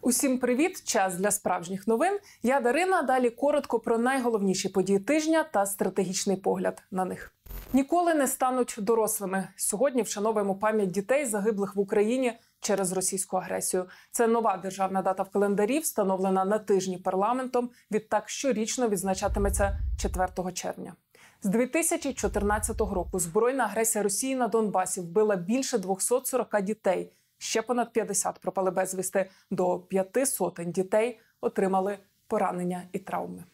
Усім привіт! Час для справжніх новин. Я Дарина. Далі коротко про найголовніші події тижня та стратегічний погляд на них. Ніколи не стануть дорослими. Сьогодні вшановуємо пам'ять дітей, загиблих в Україні через російську агресію. Це нова державна дата в календарі, встановлена на тижні парламентом. Відтак щорічно відзначатиметься 4 червня. З 2014 року збройна агресія Росії на Донбасі вбила більше 240 дітей. Ще понад 50 пропали безвісти, до 500 дітей отримали поранення і травми.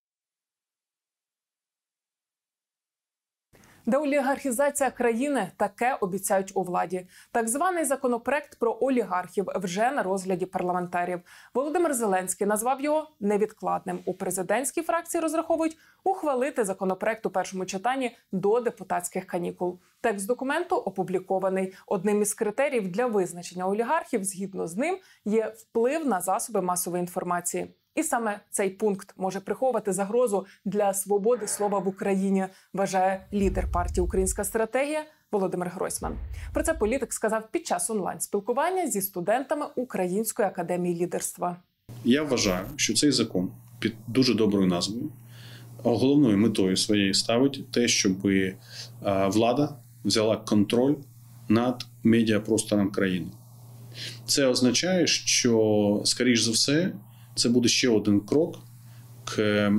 Деолігархізація країни – таке обіцяють у владі. Так званий законопроект про олігархів вже на розгляді парламентарів. Володимир Зеленський назвав його невідкладним. У президентській фракції розраховують ухвалити законопроект у першому читанні до депутатських канікул. Текст документу опублікований. Одним із критеріїв для визначення олігархів, згідно з ним, є вплив на засоби масової інформації. І саме цей пункт може приховувати загрозу для свободи слова в Україні, вважає лідер партії «Українська стратегія» Володимир Гройсман. Про це політик сказав під час онлайн-спілкування зі студентами Української академії лідерства. Я вважаю, що цей закон під дуже доброю назвою, головною метою своєю ставить те, щоб влада взяла контроль над медіапростором країни. Це означає, що, скоріш за все, це буде ще один крок к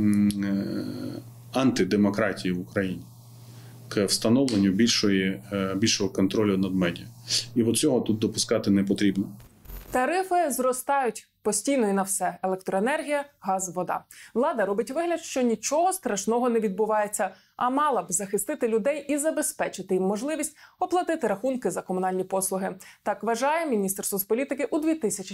антидемократії в Україні, к встановленню більшого контролю над медіа. І от цього тут допускати не потрібно. Тарифи зростають постійно і на все – електроенергія, газ, вода. Влада робить вигляд, що нічого страшного не відбувається, а мала б захистити людей і забезпечити їм можливість оплатити рахунки за комунальні послуги. Так вважає міністр соцполітики у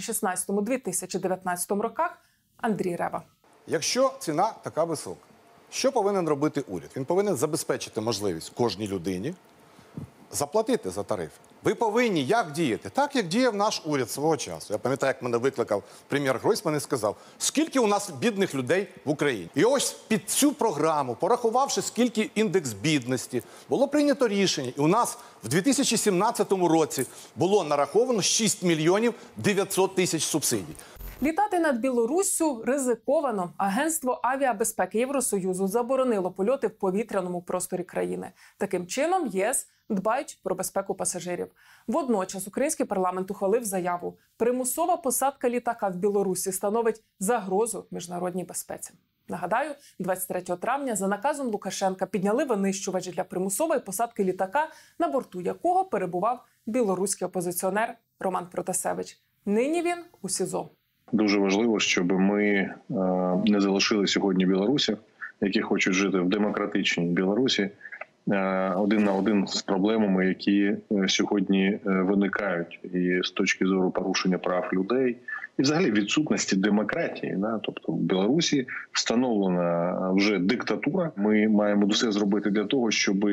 2016-2019 роках Андрій Рева. Якщо ціна така висока, що повинен робити уряд? Він повинен забезпечити можливість кожній людині заплатити за тарифи. Ви повинні як діяти? Так, як діяв наш уряд свого часу. Я пам'ятаю, як мене викликав прем'єр Гройсман і сказав, скільки у нас бідних людей в Україні. І ось під цю програму, порахувавши, скільки індекс бідності, було прийнято рішення. І у нас в 2017 році було нараховано 6 мільйонів 900 тисяч субсидій. Літати над Білоруссю ризиковано. Агентство авіабезпеки Євросоюзу заборонило польоти в повітряному просторі країни. Таким чином, ЄС дбають про безпеку пасажирів. Водночас український парламент ухвалив заяву. Примусова посадка літака в Білорусі становить загрозу міжнародній безпеці. Нагадаю, 23 травня за наказом Лукашенка підняли винищувач для примусової посадки літака, на борту якого перебував білоруський опозиціонер Роман Протасевич. Нині він у СІЗО. Дуже важливо, щоб ми не залишили сьогодні білорусів, які хочуть жити в демократичній Білорусі, один на один з проблемами, які сьогодні виникають і з точки зору порушення прав людей, і взагалі відсутності демократії. Тобто в Білорусі встановлена вже диктатура. Ми маємо все зробити для того, щоб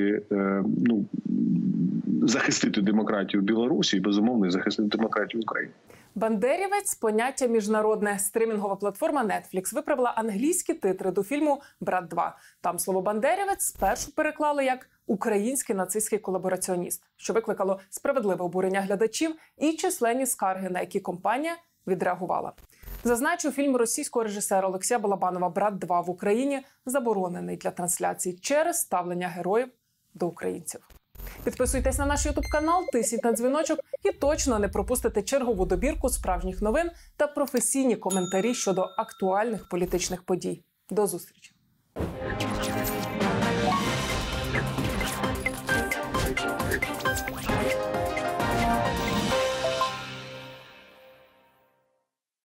захистити демократію в Білорусі і, безумовно, захистити демократію в Україні. Бандерівець – поняття міжнародне. Стримінгова платформа Netflix виправила англійські титри до фільму «Брат 2». Там слово «бандерівець» спершу переклали як «український нацистський колабораціоніст», що викликало справедливе обурення глядачів і численні скарги, на які компанія відреагувала. Зазначу, фільм російського режисера Олексія Балабанова «Брат 2» в Україні заборонений для трансляцій через ставлення героїв до українців. Підписуйтесь на наш YouTube-канал, тисніть на дзвіночок і точно не пропустите чергову добірку справжніх новин та професійні коментарі щодо актуальних політичних подій. До зустрічі!